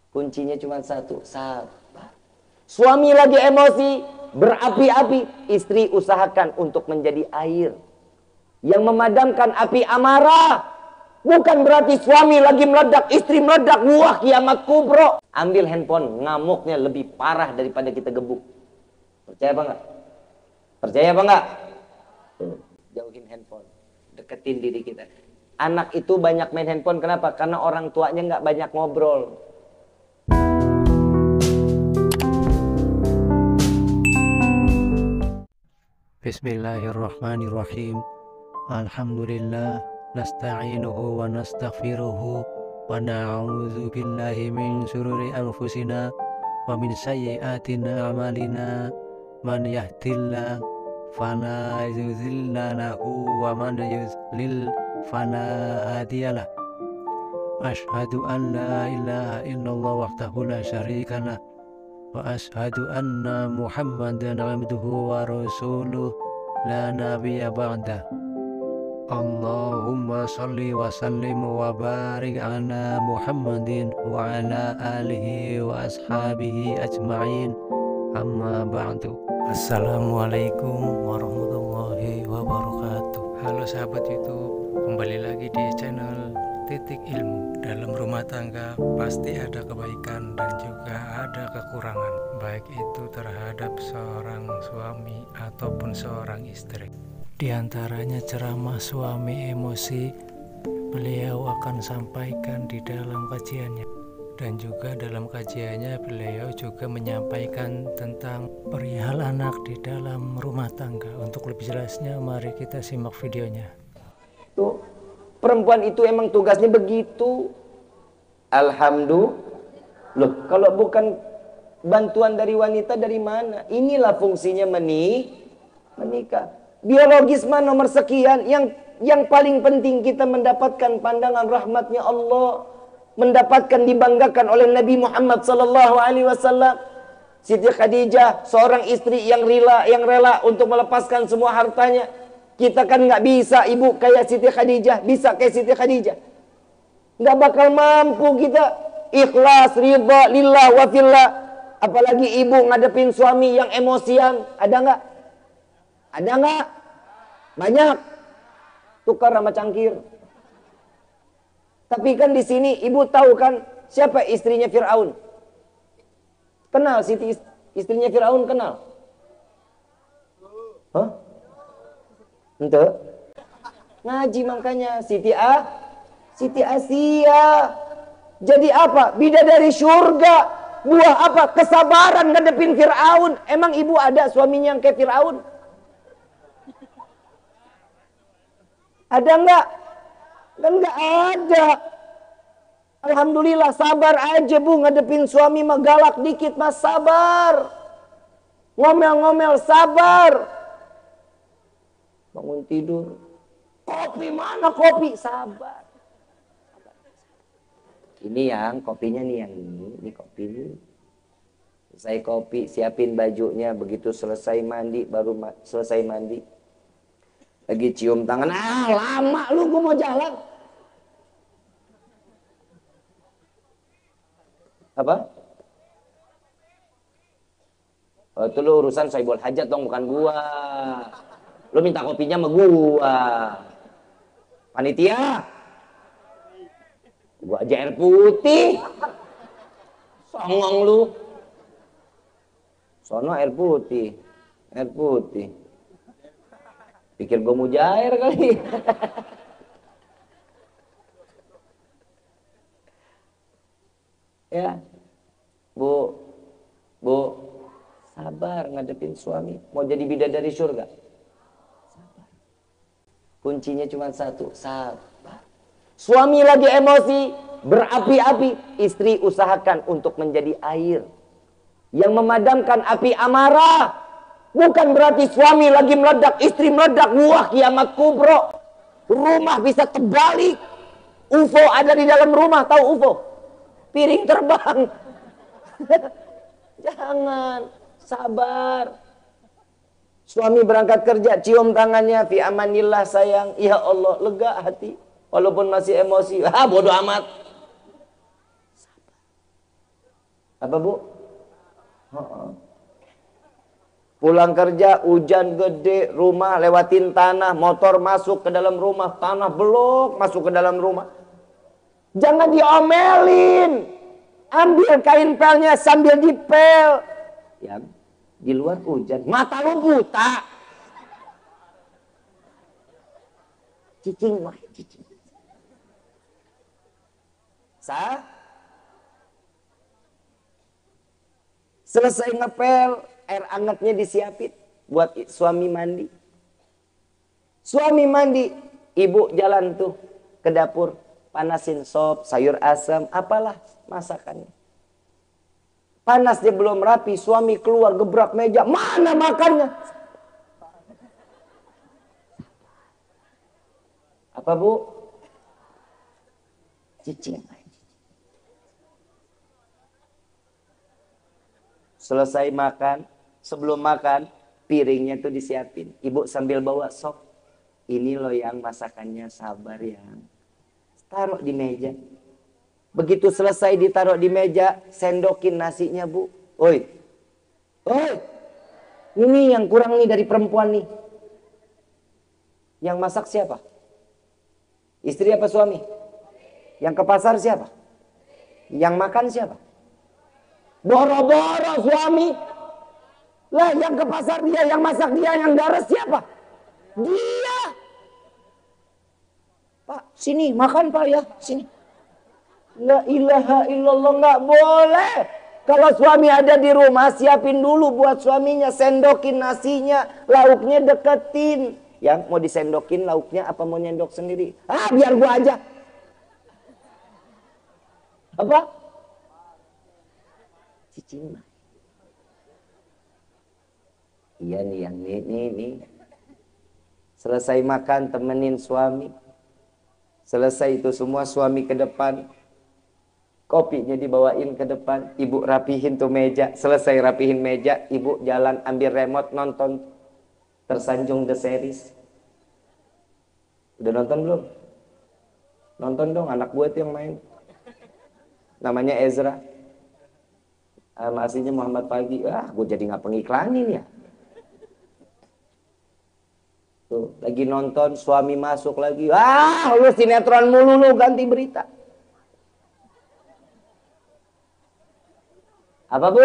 Kuncinya cuma satu, sabar. Suami lagi emosi, berapi-api, istri usahakan untuk menjadi air yang memadamkan api amarah. Bukan berarti suami lagi meledak, istri meledak, wah kiamat kubro. Ambil handphone, ngamuknya lebih parah daripada kita gebuk. Percaya apa enggak? Percaya apa enggak? Jauhin handphone, deketin diri kita. Anak itu banyak main handphone, kenapa? Karena orang tuanya nggak banyak ngobrol. Bismillahirrahmanirrahim. Alhamdulillah, nasta'inuhu wa nastaghfiruhu wa na'udzu billahi min syururi anfusina wa min sayyiati a'malina. Man yahdihillahu fala mudilla lahu wa man yudlil fala hadiyalah. Asyhadu an la ilaha illallah wahdahu la syarika lah wa ashadu anna Muhammadan abduhu wa rasuluh la nabiyya ba'dah. Allahumma salli wa sallim wa barik ala Muhammadin wa ala alihi wa ashabihi ajma'in, amma ba'du. Assalamualaikum warahmatullahi wabarakatuh. Halo sahabat YouTube, kembali lagi di channel Titik Ilmu. Dalam rumah tangga pasti ada kebaikan dan juga ada kekurangan, baik itu terhadap seorang suami ataupun seorang istri. Di antaranya ceramah suami emosi, beliau akan sampaikan di dalam kajiannya. Dan juga dalam kajiannya beliau juga menyampaikan tentang perihal anak di dalam rumah tangga. Untuk lebih jelasnya mari kita simak videonya. Tuh, perempuan itu emang tugasnya begitu. Alhamdulillah. Loh, kalau bukan bantuan dari wanita dari mana? Inilah fungsinya menikah. Biologis mah nomor sekian. Yang paling penting kita mendapatkan pandangan rahmatnya Allah, mendapatkan dibanggakan oleh Nabi Muhammad SAW. Siti Khadijah, seorang istri yang rela untuk melepaskan semua hartanya. Kita kan nggak bisa ibu kayak Siti Khadijah, bisa kayak Siti Khadijah. Nggak bakal mampu kita ikhlas, ridha, lillah wa fillah. Apalagi ibu ngadepin suami yang emosian. Ada nggak? Ada nggak? Banyak. Tukar sama cangkir. Tapi kan di sini ibu tahu kan siapa istrinya Fir'aun? Kenal Siti istrinya Fir'aun, kenal? Hah? Ente? Ngaji makanya Siti Asia. Jadi apa? Bidadari surga. Buah apa? Kesabaran ngadepin Fir'aun. Emang ibu ada suaminya yang kayak Fir'aun? Ada enggak? Kan enggak ada. Alhamdulillah, sabar aja bu, ngadepin suami mah galak dikit mas, sabar. Ngomel-ngomel, sabar. Bangun tidur, kopi mana kopi, sabar. Ini yang kopinya nih, yang ini kopi ini. Selesai kopi, siapin bajunya, begitu selesai mandi, baru selesai mandi. Lagi cium tangan, lama lu, gua mau jalan. Apa? Oh, itu lu urusan Saibul Hajat dong, bukan gua. Lu minta kopinya sama gua. Panitia. Gua aja air putih. Songong lu. Sono air putih. Air putih. Pikir gua mujair kali. Ya. Bu, sabar ngadepin suami. Mau jadi bidadari surga. Sabar. Kuncinya cuma satu, sabar. Suami lagi emosi, berapi-api, istri usahakan untuk menjadi air yang memadamkan api amarah. Bukan berarti suami lagi meledak, istri meledak, wah kiamat kubro. Rumah bisa terbalik. UFO ada di dalam rumah, tahu UFO? Piring terbang. Jangan, sabar. Suami berangkat kerja, cium tangannya, fi amanillah sayang. Ya Allah, lega hati. Walaupun masih emosi, bodoh amat. Sabar. Apa Bu? Heeh. Pulang kerja, hujan gede, rumah lewatin tanah, motor masuk ke dalam rumah, tanah belok masuk ke dalam rumah. Jangan diomelin. Ambil kain pelnya sambil dipel. Ya, di luar hujan. Mata lu buta. Cicing mah, cicing. Selesai ngepel, air hangatnya disiapin buat suami mandi. Suami mandi, ibu jalan tuh ke dapur, panasin sop, sayur asam, apalah masakannya. Panas dia belum rapi, suami keluar gebrak meja, mana makannya? Apa Bu? Cicing. Selesai makan, sebelum makan, piringnya tuh disiapin. Ibu sambil bawa sop. Ini loh yang masakannya, sabar ya. Taruh di meja. Begitu selesai ditaruh di meja, sendokin nasinya Bu. Oi, oi, ini yang kurang nih dari perempuan nih. Yang masak siapa? Istri apa suami? Yang ke pasar siapa? Yang makan siapa? Boro-boro suami. Lah yang ke pasar dia, yang masak dia, yang gares siapa? Dia. Pak, sini makan Pak ya, sini. La ilaha illallah, nggak boleh. Kalau suami ada di rumah, siapin dulu buat suaminya, sendokin nasinya, lauknya deketin. Yang mau disendokin lauknya apa mau nyendok sendiri? Ah, biar gua aja. Apa? Cicing. Iya nih yang nih. Selesai makan temenin suami. Selesai itu semua suami ke depan. Kopinya dibawain ke depan. Ibu rapihin tuh meja. Selesai rapihin meja, ibu jalan ambil remote nonton Tersanjung The Series. Udah nonton belum? Nonton dong, anak gue tuh yang main. Namanya Ezra. Aslinya Muhammad Pagi. Gue jadi nggak pengiklanin ya. Tuh, lagi nonton, suami masuk lagi. Lu sinetron mulu lu, ganti berita. Apa Bu?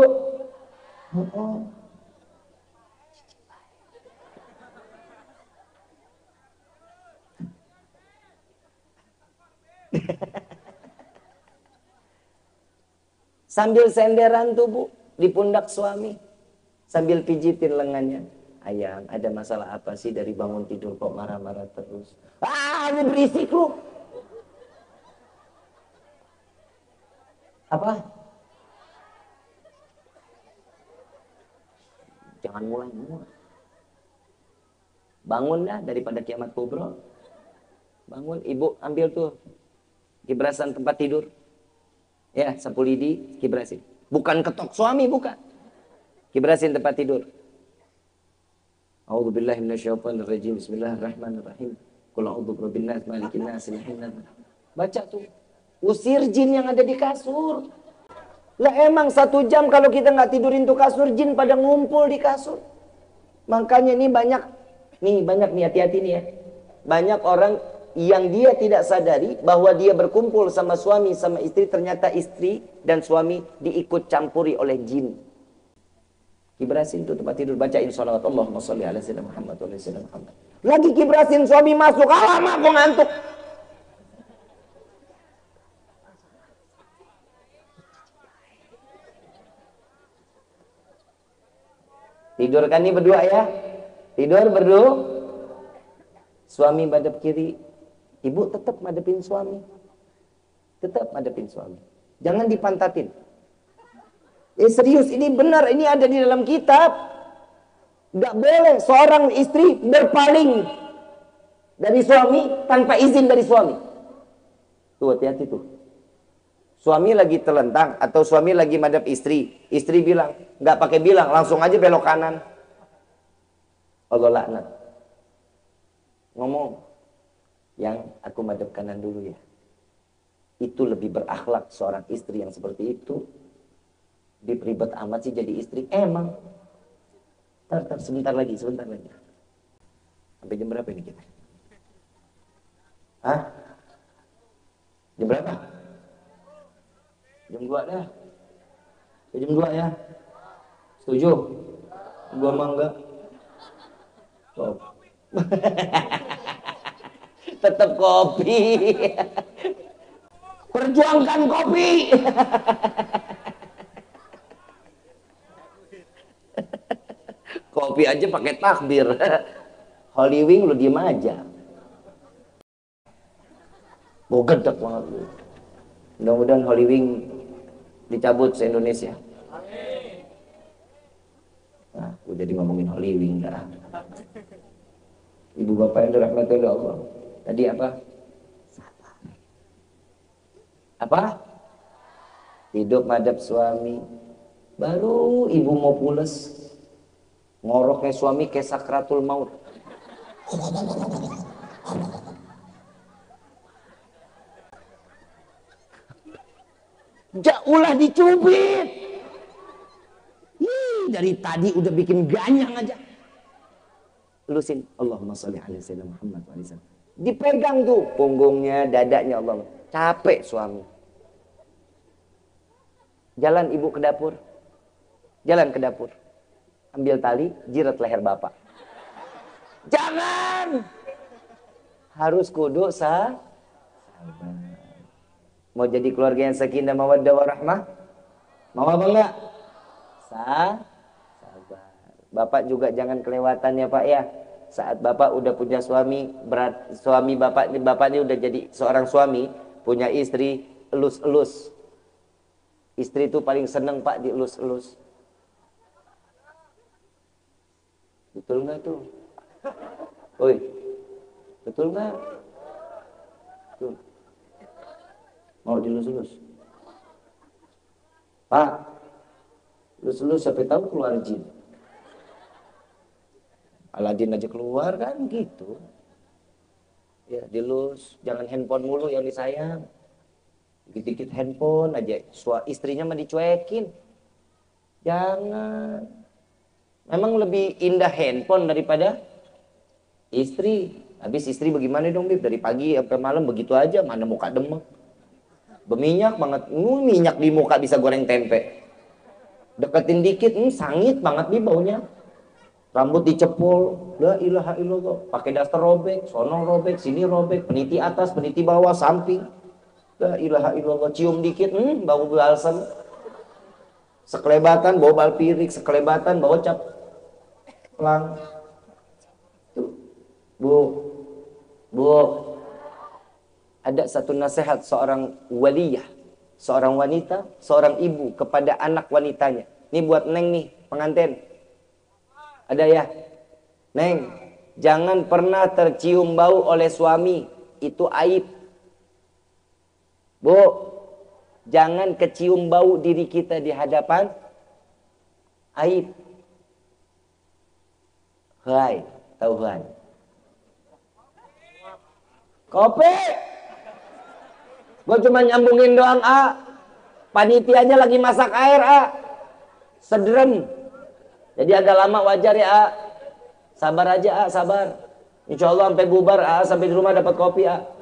Sambil senderan tuh Bu, di pundak suami. Sambil pijitin lengannya. Ayang, ada masalah apa sih dari bangun tidur kok marah-marah terus? Ini berisik lu. Apa? Jangan mulai. Bangun dah daripada kiamat kubro. Bangun, ibu ambil tuh kibrasan tempat tidur. Ya, sapu lidi, kibrasin. Bukan ketok suami, bukan. Kibrasin tempat tidur. A'udzubillahi minasyaitonirrajim. Bismillahirrahmanirrahim. Qul a'udzu birabbin nas, malikin nas, ilahin nas. Baca tuh. Usir jin yang ada di kasur. Lah emang 1 jam kalau kita nggak tidurin tuh kasur, jin pada ngumpul di kasur. Makanya ini banyak nih, hati-hati nih ya. Banyak orang yang dia tidak sadari bahwa dia berkumpul sama suami sama istri, ternyata istri dan suami diikut campuri oleh jin. Kibrasin tuh tempat tidur, bacain sholawat Allahumma sholli ala sayyidina Muhammad wa ala sayyidina Muhammad. Lagi kibrasin, suami masuk, alamak gua ngantuk. Tidur kan nih berdua ya? Tidur berdua. Suami madep kiri, ibu tetap madepin suami. Tetap madepin suami. Jangan dipantatin. Serius, ini benar, ini ada di dalam kitab. Gak boleh seorang istri berpaling dari suami tanpa izin dari suami. Tuh, hati-hati tuh. Suami lagi telentang atau suami lagi madep istri. Istri bilang, gak pakai bilang, langsung aja belok kanan. Allah laknat. Ngomong, yang aku madep kanan dulu ya. Itu lebih berakhlak seorang istri yang seperti itu. Ribet amat sih jadi istri. Emang. Sebentar lagi. Sampai jam berapa ini kita? Hah? Jam berapa? Jam 2 dah. Jam 2 ya. Setuju? Gua mah enggak. Oh. Tetap kopi. Perjuangkan kopi. Kopi aja pakai takbir. Holy Wing lu diem aja. Gue gedek banget lu. Mudah-mudahan Holy Wing dicabut se-Indonesia. Nah, gue jadi ngomongin Holy Wing dah. Ibu bapak yang dirahmati oleh Allah. Tadi apa? Sabar. Apa? Hidup madhab suami. Baru ibu mau pules, ngoroknya suami kayak sakratul maut. Ulah dicubit. Dari tadi udah bikin ganyang aja. Lusin, Allahumma sholli ala sayyidina Muhammad SAW. Dipegang tuh punggungnya, dadanya Allah. Capek suami. Jalan ibu ke dapur. Jalan ke dapur. Ambil tali, jirat leher bapak. Jangan. Harus kudu sabar. Mau jadi keluarga yang sakinah mawaddah warahmah? Mau apa enggak? Sabar. Bapak juga jangan kelewatan ya Pak ya. Saat Bapak udah punya suami, berat suami Bapak ini udah jadi seorang suami, punya istri, elus-elus. Istri itu paling seneng Pak dielus-elus. Betul nggak tuh? Oi, betul nggak? Betul. Mau dilus-elus? Pak, elus-elus sampai tahu keluar jin. Aladin aja keluar kan gitu. Ya dilus, jangan handphone mulu yang disayang. Dikit-dikit handphone aja, istrinya mah dicuekin. Jangan. Memang lebih indah handphone daripada istri. Habis istri bagaimana dong Bib? Dari pagi sampai malam begitu aja, mana muka demek. Berminyak banget, minyak di muka bisa goreng tempe. Deketin dikit, sangit banget Bib baunya. Rambut dicepul, la ilaha illallah. Pakai daster robek, sono robek, sini robek, peniti atas, peniti bawah, samping. La ilaha illallah. Cium dikit, bau balsam. Sekelebatan bau balpirik, sekelebatan bau cap pelang. Tuh. Bu, ada satu nasihat seorang waliyah, seorang wanita, seorang ibu kepada anak wanitanya. Ini buat Neng nih, pengantin. Ada ya? Neng, jangan pernah tercium bau oleh suami. Itu aib. Bu, jangan kecium bau diri kita di hadapan. Aib. Hai, tahu hai. Kopi. Gue cuma nyambungin doang, Panitianya lagi masak air, Sedrem. Jadi agak lama wajar ya, Sabar aja, sabar. Insya Allah sampai bubar, sampai di rumah dapat kopi,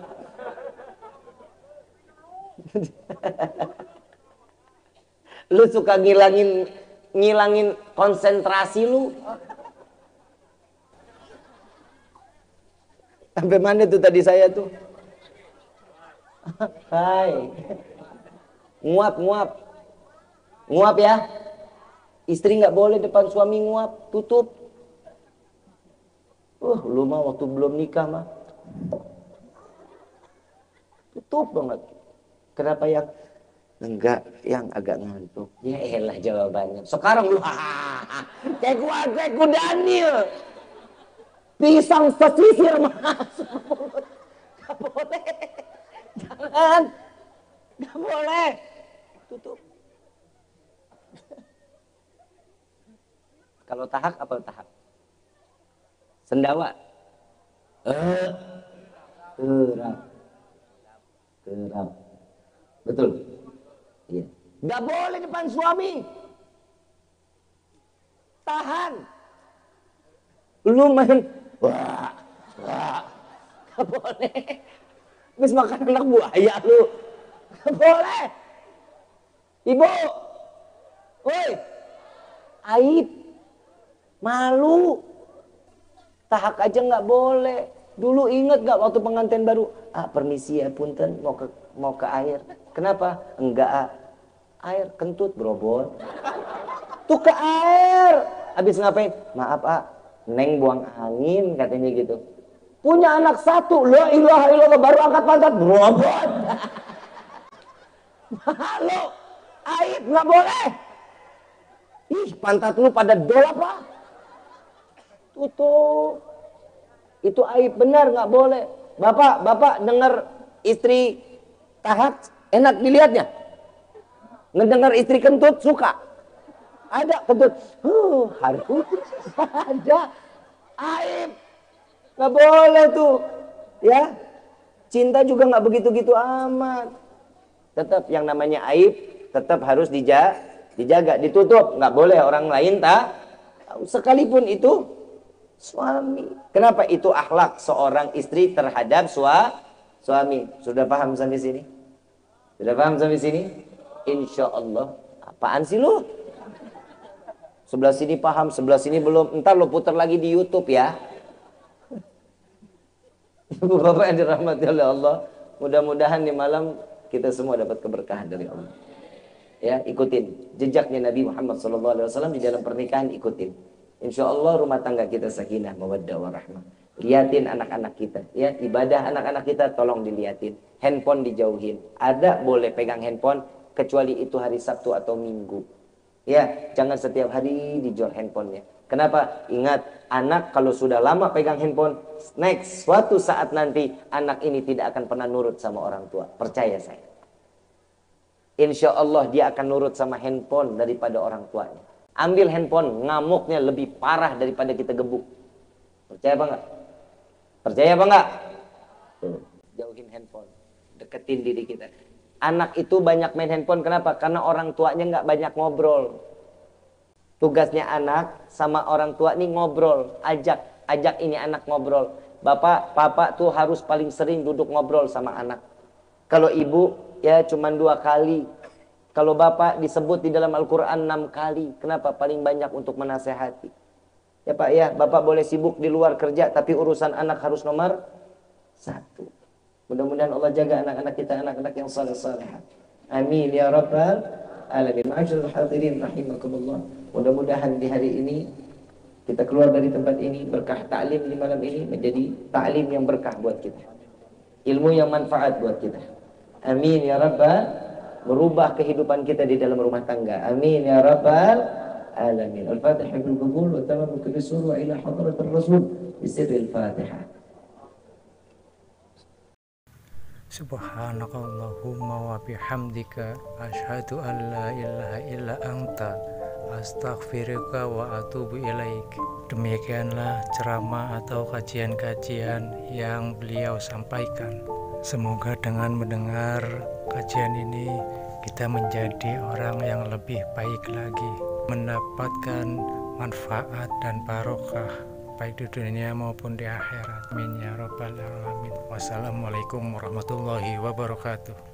Lu suka ngilangin konsentrasi lu. Sampai mana tuh tadi saya tuh? Hai. Nguap ya. Istri nggak boleh depan suami nguap, tutup. Lu mah waktu belum nikah mah tutup banget. Kenapa yang enggak, yang agak ngantuk? Ya elah jawabannya. Sekarang lu kayak gua Daniel. Pisang pesisir masuk mulut. Gak boleh. Jangan. Gak boleh. Tutup. Kalau tahak apa tahak? Sendawa. Kerap. Betul. Iya. Gak boleh depan suami. Tahan. Lu main, wah, gak boleh. Habis makan anak buaya lu. Gak boleh. Ibu, woi, aib, malu. Tahak aja nggak boleh. Dulu inget nggak waktu pengantin baru? Permisi ya punten, mau ke air. Kenapa? Enggak, air kentut brobot. Tuh ke air. Habis ngapain? Maaf, Neng buang angin katanya gitu. Punya anak satu, la ilaha illallah, baru angkat pantat brobot. Malu, aib nggak boleh. Ih, pantat lu pada dol apa? Tutup. Itu aib benar, nggak boleh. Bapak dengar istri tahak enak dilihatnya. Ngedengar istri kentut suka. Ada kentut, harus ada. Aib nggak boleh tuh, ya. Cinta juga nggak begitu-gitu amat. Tetap yang namanya aib tetap harus dijaga, ditutup. Nggak boleh orang lain sekalipun itu suami. Kenapa? Itu akhlak seorang istri terhadap suami. Sudah paham sampai sini? Sudah paham sampai sini? Insya Allah. Apaan sih lu? Sebelah sini paham, sebelah sini belum. Ntar lo putar lagi di YouTube ya. Ibu bapak yang dirahmati oleh Allah, mudah-mudahan di malam kita semua dapat keberkahan dari Allah. Ya, ikutin jejaknya Nabi Muhammad SAW di dalam pernikahan, ikutin. Insya Allah rumah tangga kita sakinah, mawaddah, warahmah. Liatin anak-anak kita, ya, ibadah anak-anak kita tolong diliatin. Handphone dijauhin. Ada boleh pegang handphone kecuali itu hari Sabtu atau Minggu. Ya, jangan setiap hari dijual handphonenya. Kenapa? Ingat, anak kalau sudah lama pegang handphone, next suatu saat nanti anak ini tidak akan pernah nurut sama orang tua. Percaya saya. Insya Allah dia akan nurut sama handphone daripada orang tuanya. Ambil handphone, ngamuknya lebih parah daripada kita gebuk. Percaya apa enggak? Percaya apa enggak? Jauhin handphone, deketin diri kita. Anak itu banyak main handphone, kenapa? Karena orang tuanya nggak banyak ngobrol. Tugasnya anak sama orang tua ini ngobrol, ajak ini anak ngobrol. Papa tuh harus paling sering duduk ngobrol sama anak. Kalau ibu ya cuma 2 kali. Kalau bapak disebut di dalam Al-Quran 6 kali. Kenapa? Paling banyak untuk menasehati. Ya Pak ya, bapak boleh sibuk di luar kerja, tapi urusan anak harus nomor 1. Mudah-mudahan Allah jaga anak-anak kita, anak-anak yang saleh-salehat. Amin ya rabbal alamin. Ma'asyiral hadirin rahimakumullah. Mudah-mudahan di hari ini kita keluar dari tempat ini, berkah ta'lim di malam ini menjadi ta'lim yang berkah buat kita. Ilmu yang manfaat buat kita. Amin ya rabbal, merubah kehidupan kita di dalam rumah tangga. Amin ya rabbal alamin. Al-Fatihah bil qabul wa tamamu kulli surah ila hadratir rasul bi sirril Fatihah. Subhanakallahumma wa bihamdika asyhadu an la ilaha illa anta astaghfiruka wa atubu ilaik. Demikianlah ceramah atau kajian-kajian yang beliau sampaikan. Semoga dengan mendengar kajian ini kita menjadi orang yang lebih baik lagi, mendapatkan manfaat dan barokah baik di dunia maupun di akhirat. Amin ya rabbal alamin. Wassalamualaikum warahmatullahi wabarakatuh.